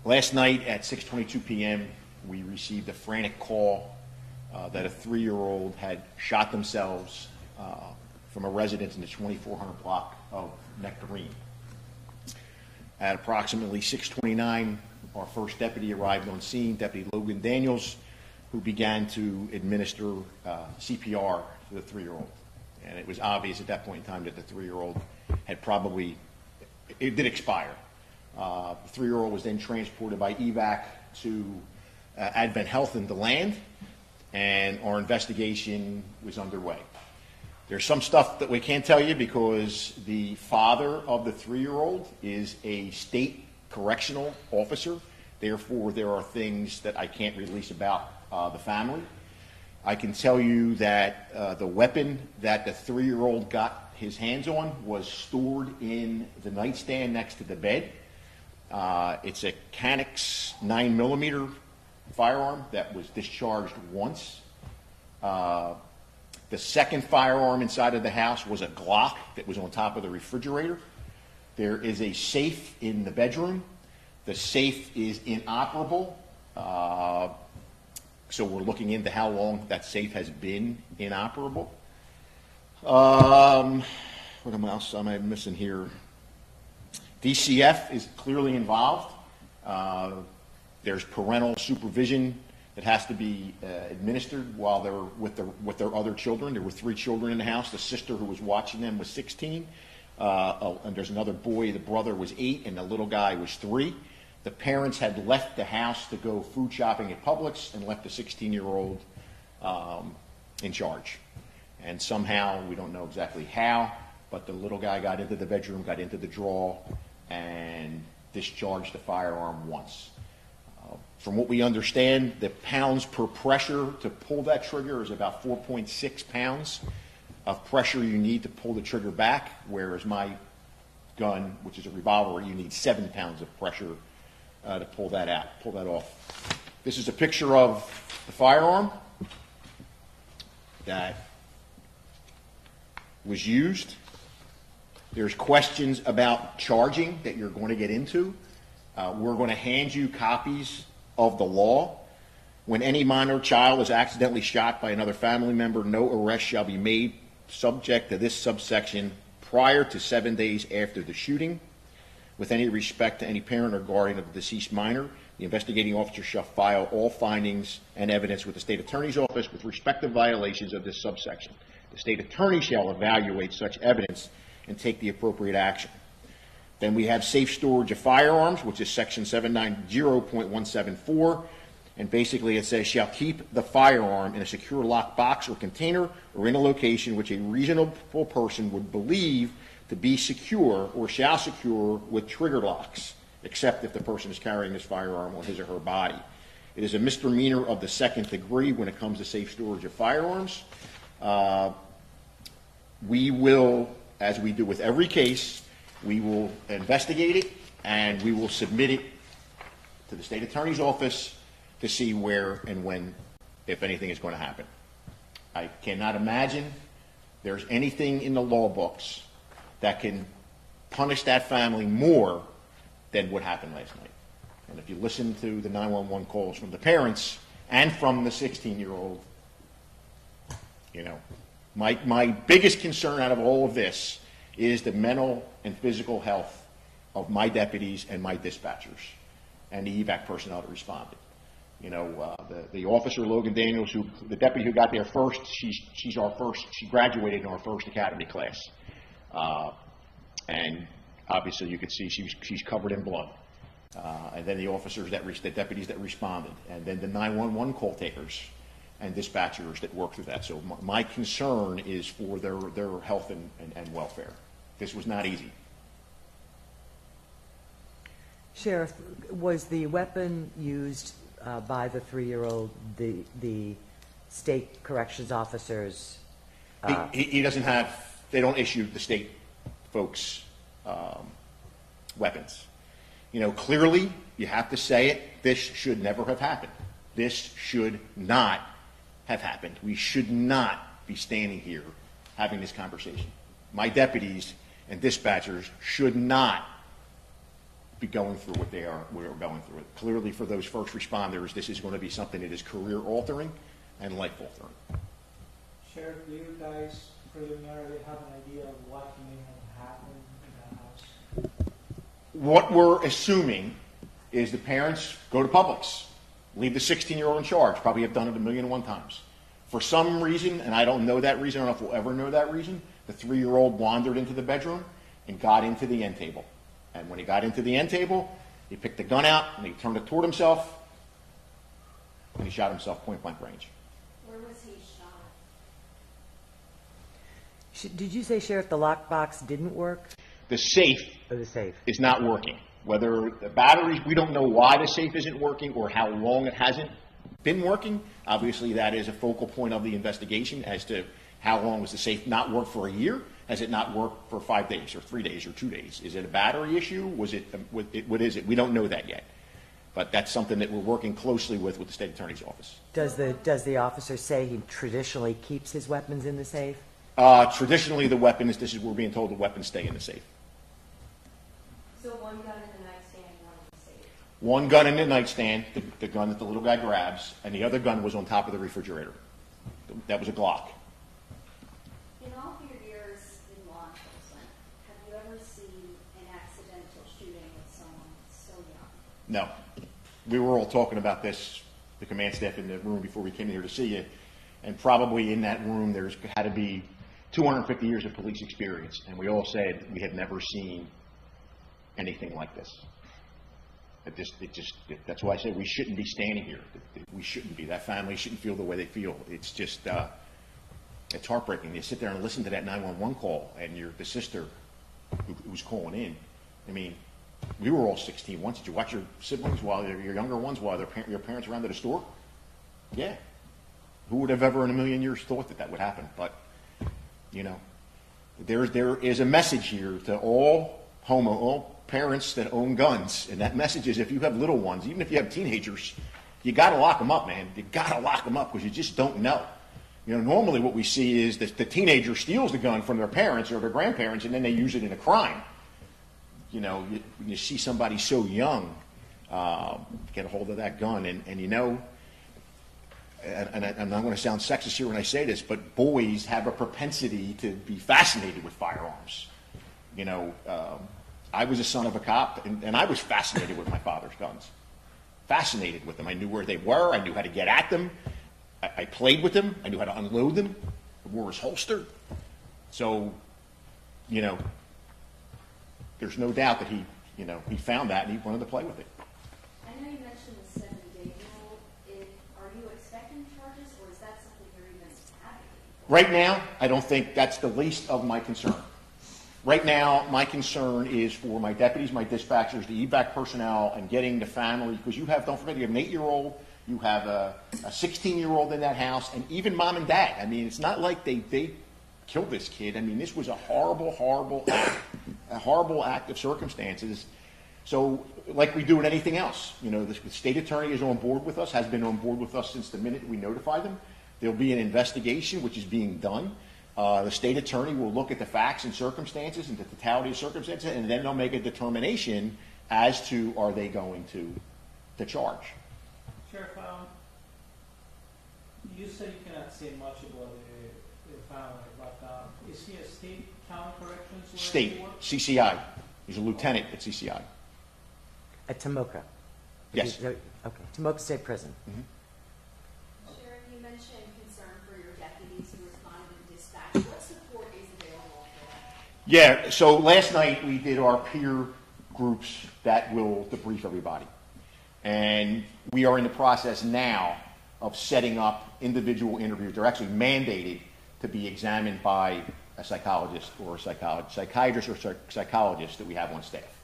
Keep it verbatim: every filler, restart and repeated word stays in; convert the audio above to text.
Last night at six twenty-two p m, we received a frantic call uh, that a three-year-old had shot themselves uh, from a residence in the twenty-four hundred block of Nectarine. At approximately six twenty-nine, our first deputy arrived on scene, Deputy Logan Daniels, who began to administer uh, C P R to the three-year-old. And it was obvious at that point in time that the three-year-old had probably, it did expire. Uh, the three-year-old was then transported by evac to uh, Advent Health in DeLand, and our investigation was underway. There's some stuff that we can't tell you because the father of the three-year-old is a state correctional officer. Therefore, there are things that I can't release about uh, the family. I can tell you that uh, the weapon that the three-year-old got his hands on was stored in the nightstand next to the bed. Uh, it's a Canex nine millimeter firearm that was discharged once. Uh, the second firearm inside of the house was a Glock that was on top of the refrigerator. There is a safe in the bedroom. The safe is inoperable. Uh, so we're looking into how long that safe has been inoperable. Um, what else am I missing here? D C F is clearly involved. Uh, there's parental supervision that has to be uh, administered while they're with their, with their other children. There were three children in the house. The sister who was watching them was sixteen. Uh, and there's another boy, the brother was eight, and the little guy was three. The parents had left the house to go food shopping at Publix and left the sixteen-year-old um, in charge. And somehow, we don't know exactly how, but the little guy got into the bedroom, got into the drawer, and discharged the firearm once. Uh, from what we understand, the pounds per pressure to pull that trigger is about four point six pounds of pressure you need to pull the trigger back, whereas my gun, which is a revolver, you need seven pounds of pressure uh, to pull that out, pull that off. This is a picture of the firearm that was used. There's questions about charging that you're going to get into. Uh, we're going to hand you copies of the law. When any minor child is accidentally shot by another family member, no arrest shall be made subject to this subsection prior to seven days after the shooting. With any respect to any parent or guardian of the deceased minor, the investigating officer shall file all findings and evidence with the state attorney's office with respect to violations of this subsection. The state attorney shall evaluate such evidence and take the appropriate action. Then we have safe storage of firearms, which is section seven ninety point one seven four. And basically it says, shall keep the firearm in a secure locked box or container or in a location which a reasonable person would believe to be secure or shall secure with trigger locks, except if the person is carrying this firearm on his or her body. It is a misdemeanor of the second degree when it comes to safe storage of firearms. Uh, we will, as we do with every case, we will investigate it and we will submit it to the state attorney's office to see where and when, if anything, is going to happen. I cannot imagine there's anything in the law books that can punish that family more than what happened last night. And if you listen to the nine one one calls from the parents and from the sixteen-year-old, you know, my, my biggest concern out of all of this is the mental and physical health of my deputies and my dispatchers and the E V A C personnel that responded. You know, uh, the, the officer, Logan Daniels, who the deputy who got there first, she's, she's our first, she graduated in our first academy class. Uh, and obviously you could see she's, she's covered in blood. Uh, and then the officers that, re the deputies that responded, and then the nine one one call takers and dispatchers that worked through that. So my, my concern is for their, their health and, and, and welfare. This was not easy. Sheriff, was the weapon used uh, by the three-year-old, the, the state corrections officers? Uh, he, he, he doesn't have, they don't issue the state folks um, weapons. You know, clearly, you have to say it, this should never have happened. This should not have happened. We should not be standing here having this conversation. My deputies and dispatchers should not be going through what they are, what are going through. Clearly, for those first responders, this is going to be something that is career-altering and life-altering. Sheriff, do you guys preliminarily have an idea of what may have happened in that house? What we're assuming is the parents go to Publix, leave the sixteen-year-old in charge, probably have done it a million and one times. For some reason, and I don't know that reason, I don't know if we'll ever know that reason, the three-year-old wandered into the bedroom and got into the end table. And when he got into the end table, he picked the gun out and he turned it toward himself and he shot himself point blank range. Where was he shot? Sh- Did you say, Sheriff, the lockbox didn't work? The safe Or the safe? is not working. Whether the batteries, we don't know why the safe isn't working or how long it hasn't been working. Obviously, that is a focal point of the investigation as to how long was the safe not work for a year? Has it not worked for five days or three days or two days? Is it a battery issue? Was it, what is it? We don't know that yet. But that's something that we're working closely with with the state attorney's office. Does the, does the officer say he traditionally keeps his weapons in the safe? Uh, traditionally, the weapons, this is, we're being told the weapons stay in the safe. So one gun in the nightstand, one in the safe. One gun in the nightstand, the, the gun that the little guy grabs, and the other gun was on top of the refrigerator. That was a Glock. In all of your years in law enforcement, have you ever seen an accidental shooting with someone so young? No. We were all talking about this, the command staff in the room before we came in here to see you, and probably in that room there's had to be two hundred fifty years of police experience, and we all said we had never seen anything like this. It just, it just, it, that's why I said we shouldn't be standing here. We shouldn't be. That family shouldn't feel the way they feel. It's just, uh, it's heartbreaking. You sit there and listen to that nine one one call, and you're the sister who, who's calling in. I mean, we were all sixteen once. Did you watch your siblings while your your younger ones while their par- your parents were around to the store? Yeah. Who would have ever in a million years thought that that would happen? But, you know, there, there is a message here to all homo, all parents that own guns. And that message is if you have little ones, even if you have teenagers, you got to lock them up, man. You got to lock them up because you just don't know. You know, normally what we see is that the teenager steals the gun from their parents or their grandparents and then they use it in a crime. You know, you, you see somebody so young uh, get a hold of that gun, and, and you know, and, and I, I'm not going to sound sexist here when I say this, but boys have a propensity to be fascinated with firearms. You know, um, I was a son of a cop, and, and I was fascinated with my father's guns. Fascinated with them. I knew where they were. I knew how to get at them. I, I played with them. I knew how to unload them. I wore his holster. So, you know, there's no doubt that he, you know, he found that and he wanted to play with it. I know you mentioned the seventy-day rule. It, are you expecting charges, or is that something you're even advocating for? Right now, I don't think that's the least of my concern. Right now, my concern is for my deputies, my dispatchers, the E V A C personnel, and getting the family, because you have, don't forget, you have an eight-year-old, you have a sixteen-year-old in that house, and even mom and dad. I mean, it's not like they, they killed this kid. I mean, this was a horrible, horrible act, a horrible act of circumstances. So, like we do with anything else, you know, the state attorney is on board with us, has been on board with us since the minute we notify them. There'll be an investigation, which is being done. Uh, the state attorney will look at the facts and circumstances and the totality of circumstances, and then they'll make a determination as to are they going to, to charge. Sheriff, um, you said you cannot say much about the, the family, but um, is he a state county corrections? where State, he works? C C I. He's a lieutenant at C C I. At Tomoka? Yes. Okay, Tomoka State Prison. Mm-hmm. Sheriff, you mentioned concern for your deputies who responded to dispatch. What support is available for them? Yeah, so last night we did our peer groups that will debrief everybody. And we are in the process now of setting up individual interviews. They're actually mandated to be examined by a psychologist or a psychologist, psychiatrist or psych- psychologist that we have on staff.